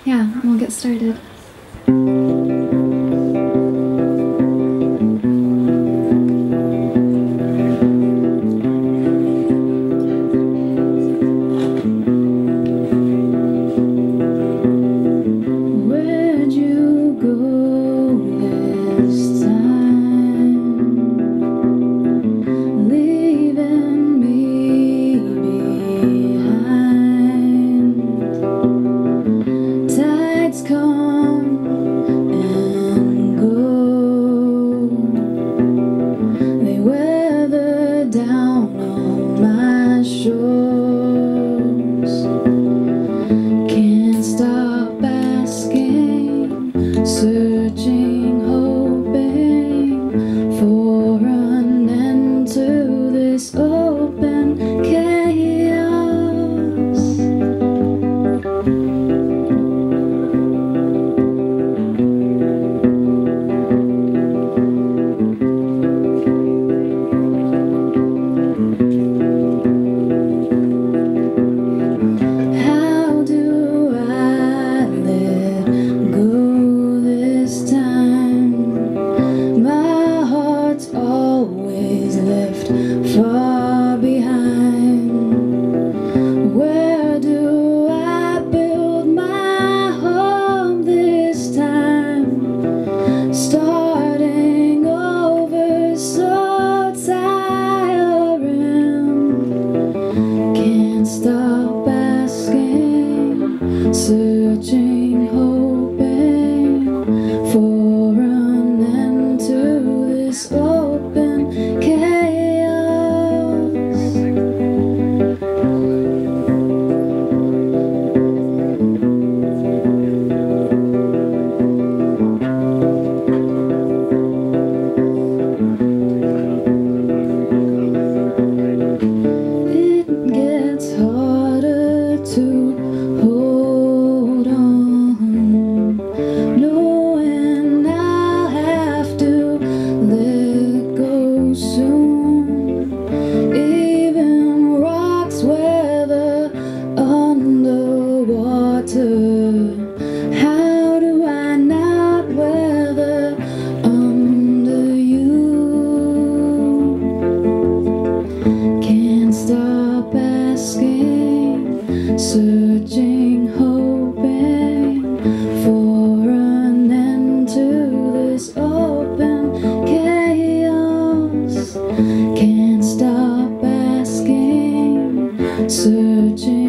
Yeah, and we'll get started. Where'd you go this time, leaving me behind? Tides come and go, they weather down on my shores. Can't stop asking, searching, hoping for an end to this open chaos. How do I let go this time? My heart's always left far behind. Where do I build my home this time? Starting over so tiring. Can't stop asking, searching, hoping for an end to this open chaos. It gets harder to hold on, knowing I'll have to let go soon. Even rocks weather underwater. How do I not weather under you? Can't stop asking, searching, hoping for an end to this open chaos. Can't stop asking, searching.